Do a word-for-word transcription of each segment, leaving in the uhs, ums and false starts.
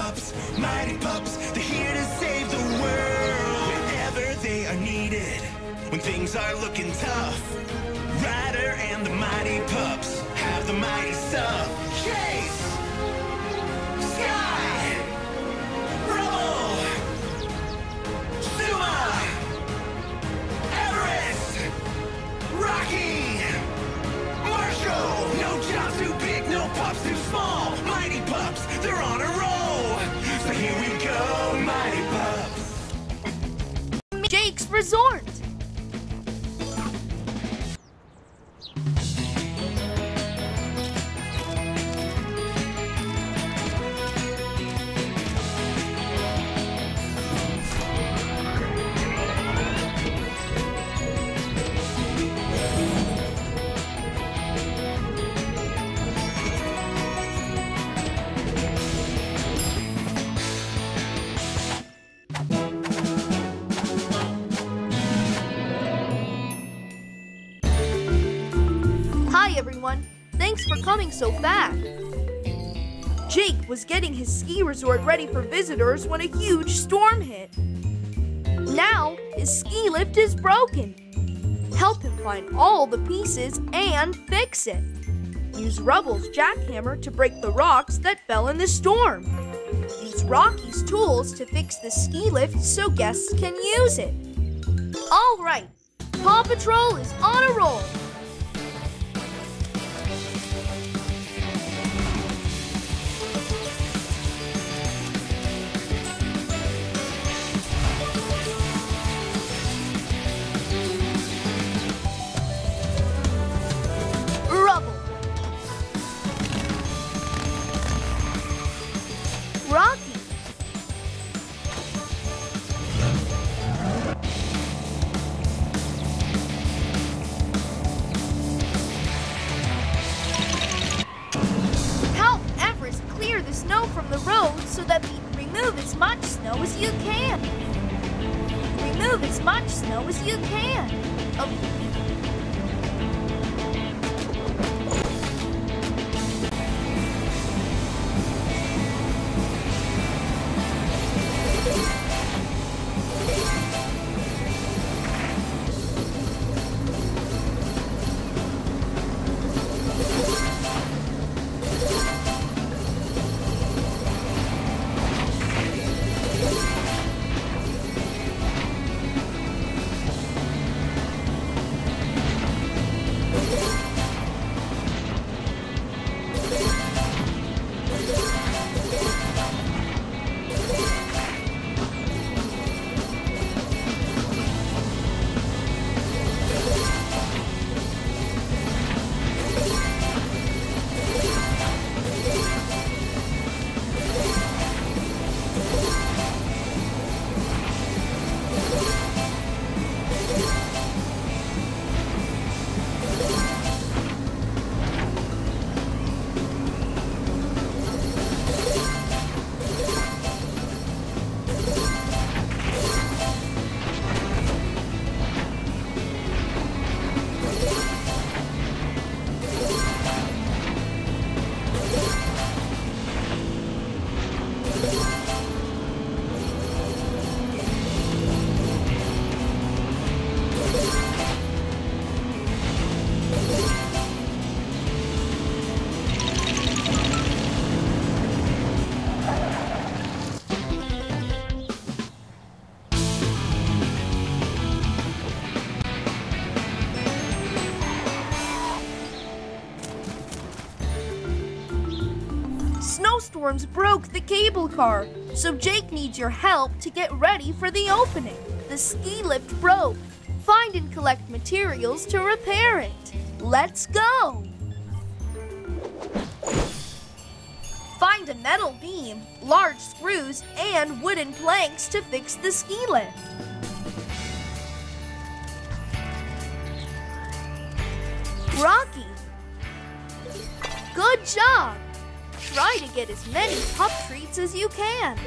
pups, mighty pups, they're here to save the world. Whenever they are needed, when things are looking tough, Ryder and the mighty pups have the mighty stuff. Chase, Sky, Rubble, Zuma, Everest, Rocky, Marshall. No job's too big, no pups too small. Mighty pups, they're on a roll. So here we go, mighty pups. Jake's Resort. Hi everyone, thanks for coming so fast. Jake was getting his ski resort ready for visitors when a huge storm hit. Now his ski lift is broken. Help him find all the pieces and fix it. Use Rubble's jackhammer to break the rocks that fell in the storm. Use Rocky's tools to fix the ski lift so guests can use it. All right, Paw Patrol is on a roll. Rubble, Rocky, help Everest clear the snow from the road so that we remove as much snow as you can. Remove as much snow as you can. Oh. Snowstorms broke the cable car, so Jake needs your help to get ready for the opening. The ski lift broke. Find and collect materials to repair it. Let's go! Find a metal beam, large screws, and wooden planks to fix the ski lift. Rocky! Good job! Try to get as many pup treats as you can.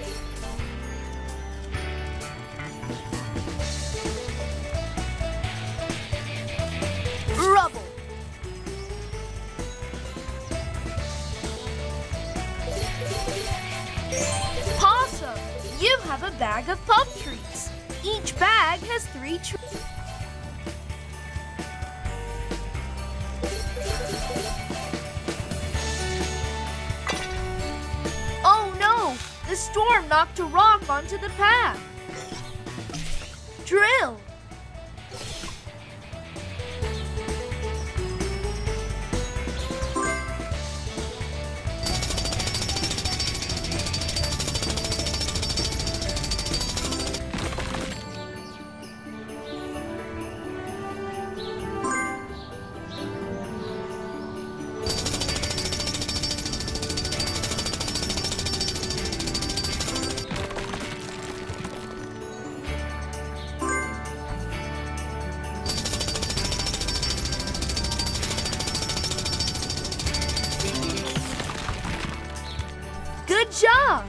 Rubble. have a bag of pup treats. Each bag has three treats. Oh no! The storm knocked a rock onto the path. Drill. Good job!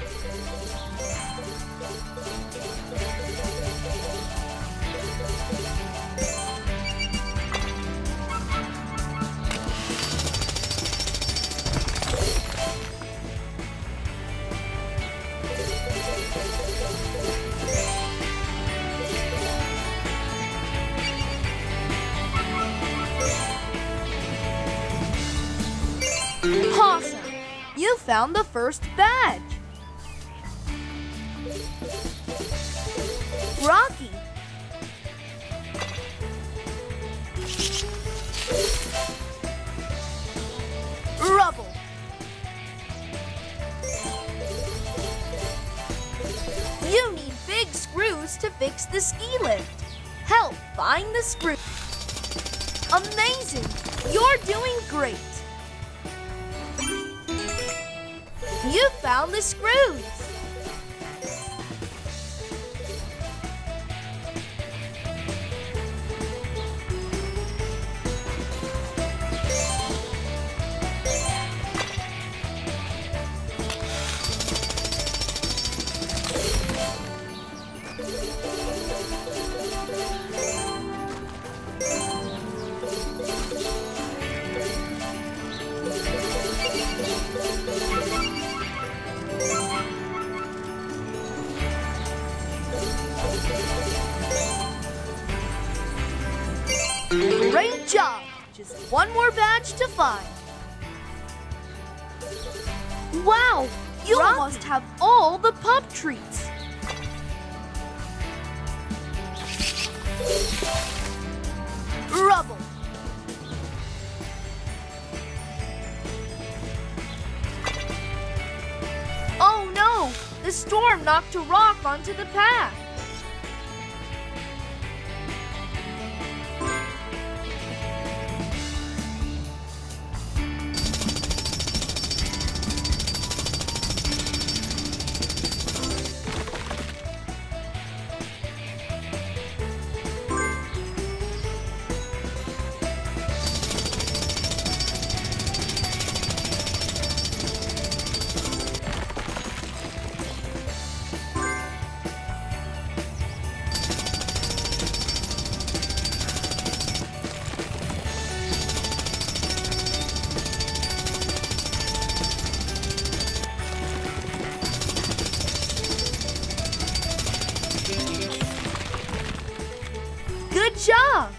Awesome! You found the first badge. Rocky. Rubble. You need big screws to fix the ski lift. Help find the screw. Amazing! You're doing great. You found the screws! Great job! Just one more badge to find. Wow! You Rocky. Must have all the pup treats. Rubble. Oh no! The storm knocked a rock onto the path. Good job!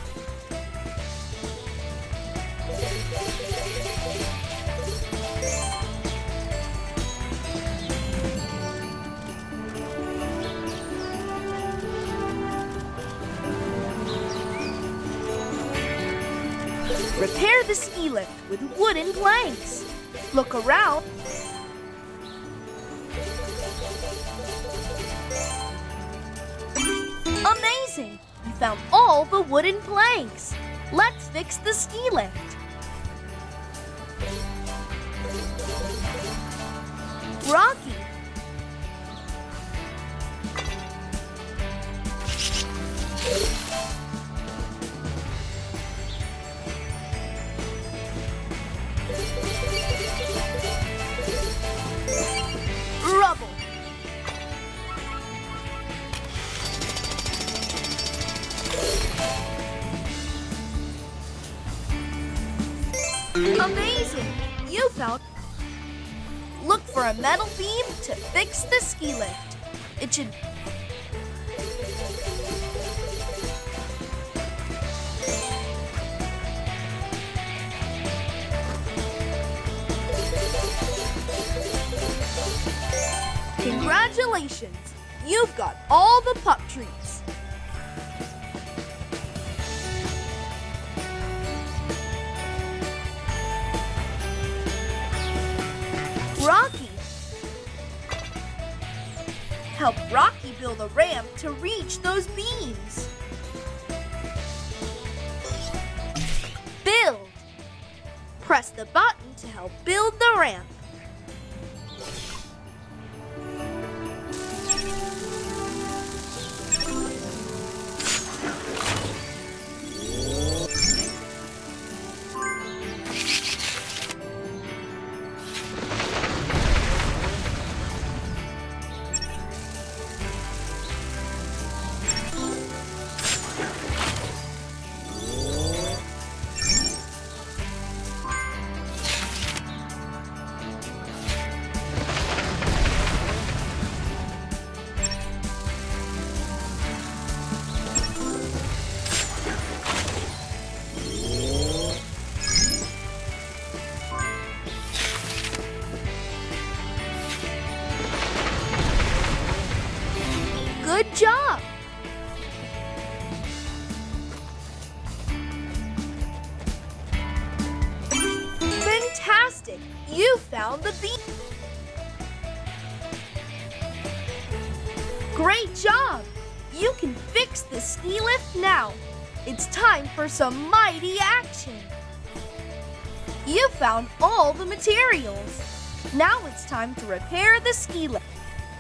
Repair the ski lift with wooden planks. Look around. Amazing! You found all the wooden planks. Let's fix the ski lift. Rocky. Rubble. Amazing! You found... Look for a metal beam to fix the ski lift. It should... Congratulations! You've got all the pup treats. Rocky! Help Rocky build a ramp to reach those beams. Build! Press the button to help build the ramp. Good job! Fantastic! You found the beam! Great job! You can fix the ski lift now. It's time for some mighty action. You found all the materials. Now it's time to repair the ski lift.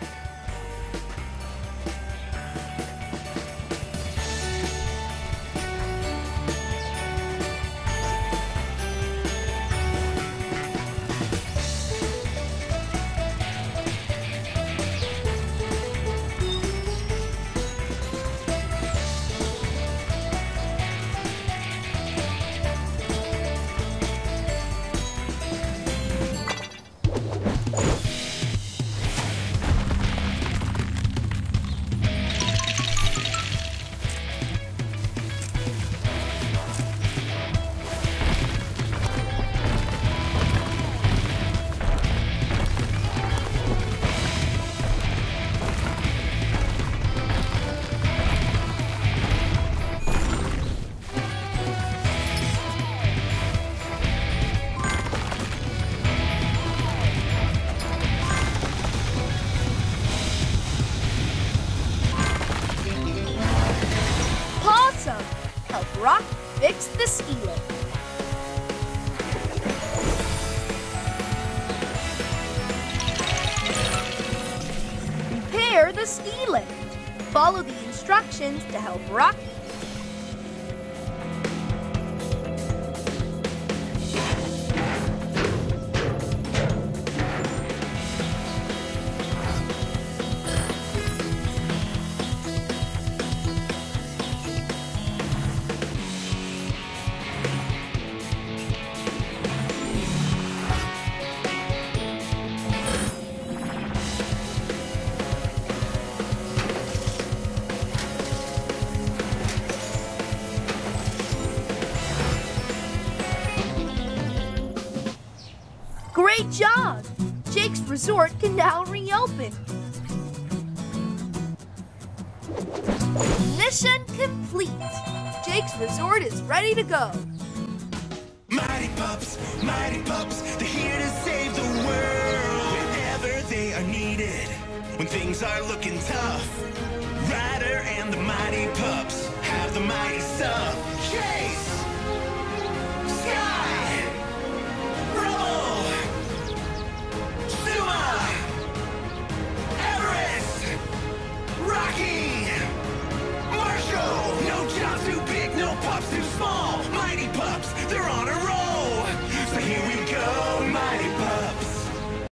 Help Rock fix the ski lift. Repair the ski lift. Follow the instructions to help Rocky. Great job! Jake's Resort can now reopen. Mission complete. Jake's Resort is ready to go. Mighty pups, mighty pups, they're here to save the world. Whenever they are needed, when things are looking tough, Ryder and the mighty pups have the mighty stuff. Chase!